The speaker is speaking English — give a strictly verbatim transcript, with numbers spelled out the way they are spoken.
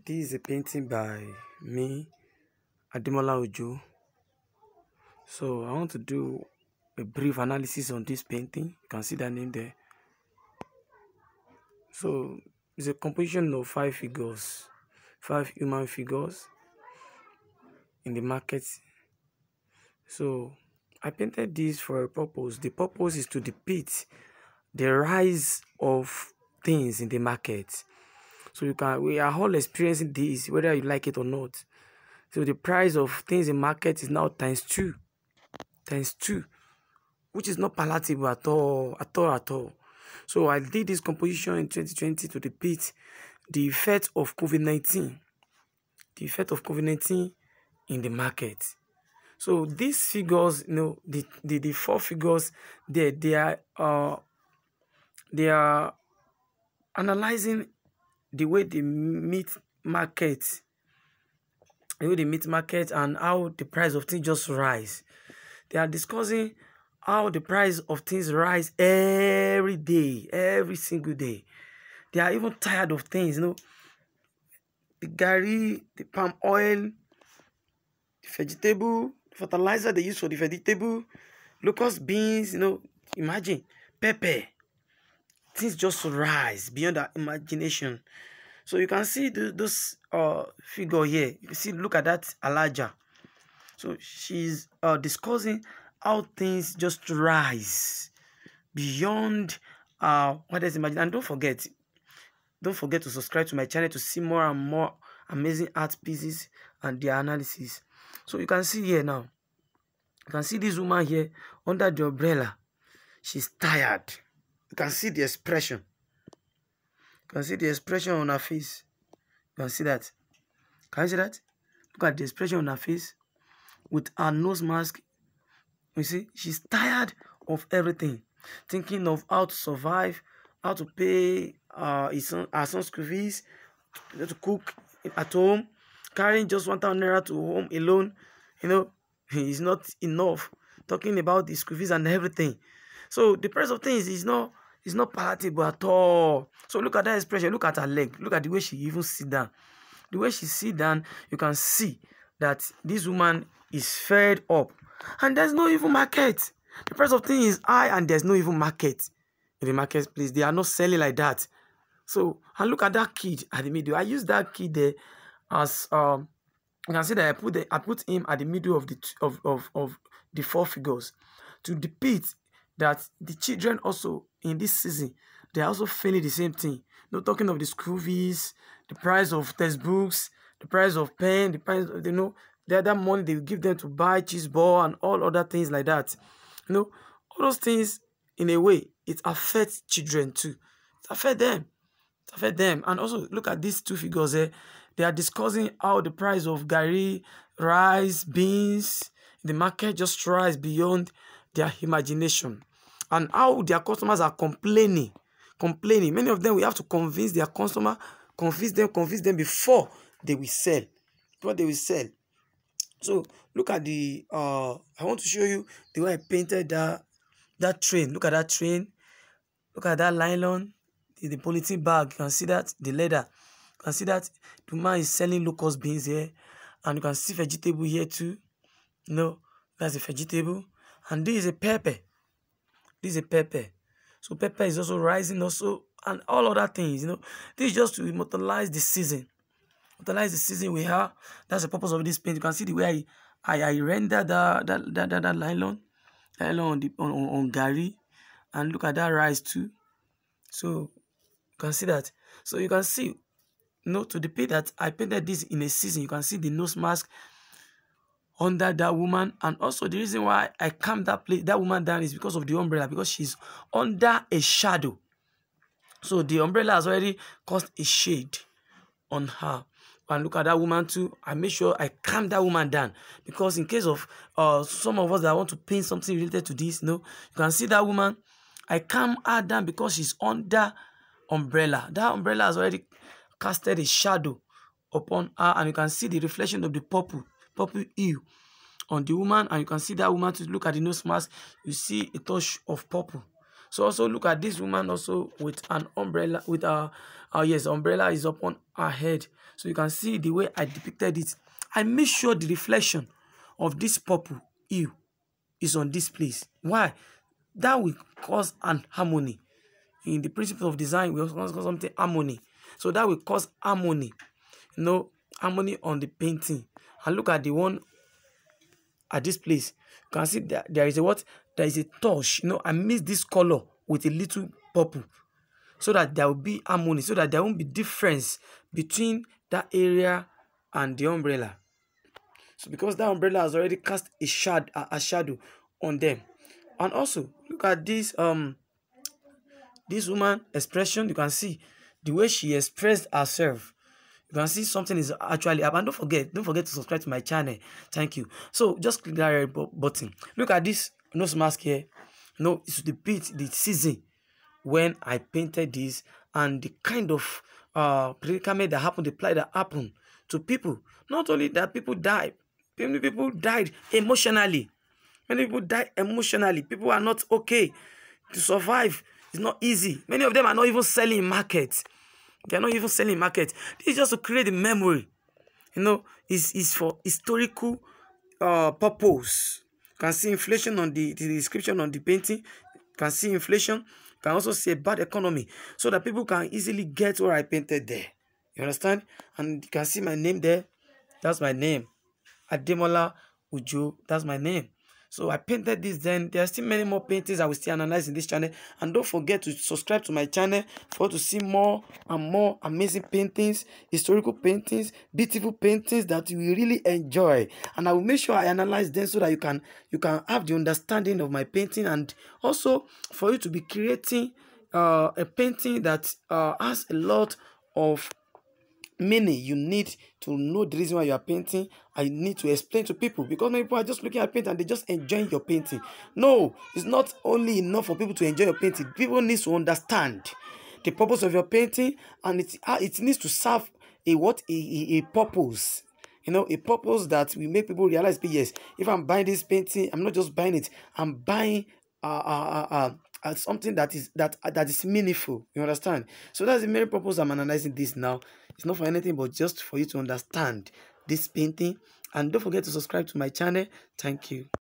This is a painting by me, Ademola Ojo. So I want to do a brief analysis on this painting. You can see the name there. So it's a composition of five figures, five human figures in the market. So I painted this for a purpose. The purpose is to depict the rise of things in the market. So you can we are all experiencing this, whether you like it or not. So the price of things in market is now times two, times two, which is not palatable at all, at all, at all. So I did this composition in twenty twenty to depict the effect of COVID nineteen, the effect of COVID nineteen in the market. So these figures, you know, the the, the four figures, they they are uh they are analyzing the way they meet market, the way they meet market and how the price of things just rise. They are discussing how the price of things rise every day, every single day. They are even tired of things, you know, the gari, the palm oil, the vegetable, the fertilizer they use for the vegetable, locust beans, you know, imagine, pepper. Things just rise beyond our imagination. So you can see the, this uh, figure here. You see, look at that Alaja. So she's uh, discussing how things just rise beyond uh, what is imagined. And don't forget, don't forget to subscribe to my channel to see more and more amazing art pieces and their analysis. So you can see here now. You can see this woman here under the umbrella. She's tired. You can see the expression. You can see the expression on her face. You can see that. Can you see that? Look at the expression on her face with her nose mask. You see, she's tired of everything, thinking of how to survive, how to pay uh, his son, her son's school fees, to, to cook at home, carrying just one thousand naira to home alone. You know, it's not enough. Talking about the school fees and everything. So the price of things is not is not palatable at all. So look at that expression. Look at her leg. Look at the way she even sit down. The way she sit down, you can see that this woman is fed up. And there's no even market. The price of things is high and there's no even market in the marketplace. They are not selling like that. So, and look at that kid at the middle. I use that kid there as um you can see that I put the, I put him at the middle of the of, of, of the four figures to depict that the children also in this season, they are also feeling the same thing. Not talking of the school fees, the price of textbooks, the price of pen, the price of, you know, the other money they will give them to buy cheese ball and all other things like that. You know, all those things, in a way, it affects children too. It affects them. It affects them. And also, look at these two figures there. They are discussing how the price of gari, rice, beans, the market just rise beyond their imagination. And how their customers are complaining. Complaining. Many of them, we have to convince their customer, convince them, convince them before they will sell. Before they will sell. So look at the uh I want to show you the way I painted that that train. Look at that train. Look at that nylon, the, the polythene bag. You can see that the leather. You can see that the man is selling locust beans here, and you can see vegetable here too. You know, that's a vegetable, and this is a pepper. This is a pepper. So pepper is also rising also, and all other things. You know, this is just to immortalize the season. Utilize the season we have. That's the purpose of this paint. You can see the way I I, I render that that that that, that nylon, nylon on the on, on, on gari, and look at that rice too. So you can see that. So you can see, you know, to depict that I painted this in a season. You can see the nose mask under that woman, and also the reason why I calmed that place that woman down is because of the umbrella, because she's under a shadow. So the umbrella has already caused a shade on her. And look at that woman too. I make sure I calm that woman down, because in case of uh some of us that want to paint something related to this, you know, you can see that woman. I calm her down because she's under umbrella. That umbrella has already casted a shadow upon her, and you can see the reflection of the purple, purple hue on the woman, and you can see that woman to look at the nose mask. You see a touch of purple. So also look at this woman also with an umbrella, with a uh, yes, umbrella is upon her head. So you can see the way I depicted it. I made sure the reflection of this purple hue is on this place. Why? That will cause an harmony. In the principle of design, we also call something harmony. So that will cause harmony. You know, harmony on the painting. And look at the one at this place. You can see that there is a what? There is a touch. You know, I mix this color with a little purple, so that there will be harmony, so that there won't be difference between that area and the umbrella. So because that umbrella has already cast a shadow, a shadow on them. And also look at this um this woman expression. You can see the way she expressed herself. You can see something is actually up. And don't forget, don't forget to subscribe to my channel. Thank you. So just click that red button. Look at this nose mask here. No, it's the bit, the season when I painted this, and the kind of uh predicament that happened, the plight that happened to people. Not only that, people died. Many people died emotionally. Many people died emotionally. People are not okay. To survive is not easy. Many of them are not even selling in market. They are not even selling in market. This is just to create a memory. You know, it's, it's for historical uh, purpose. You can see inflation on the, the description on the painting. You can see inflation. You can also see a bad economy, so that people can easily get what I painted there. You understand? And you can see my name there. That's my name. Ademola Ujo. That's my name. So I painted this then. There are still many more paintings I will still analyze in this channel. And don't forget to subscribe to my channel for to see more and more amazing paintings, historical paintings, beautiful paintings that you will really enjoy. And I will make sure I analyze them so that you can you can have the understanding of my painting, and also for you to be creating uh, a painting that uh, has a lot of meaning. You need to know the reason why you are painting. I need to explain to people, because many people are just looking at painting and they just enjoying your painting. No, it's not only enough for people to enjoy your painting. People need to understand the purpose of your painting, and it uh, it needs to serve a what a, a, a purpose. You know, a purpose that will make people realize, yes, if I'm buying this painting, I'm not just buying it. I'm buying uh, uh, uh, uh uh, something that is that uh, that is meaningful. You understand? So that's the main purpose I'm analyzing this now. It's not for anything but just for you to understand this painting. And don't forget to subscribe to my channel. Thank you.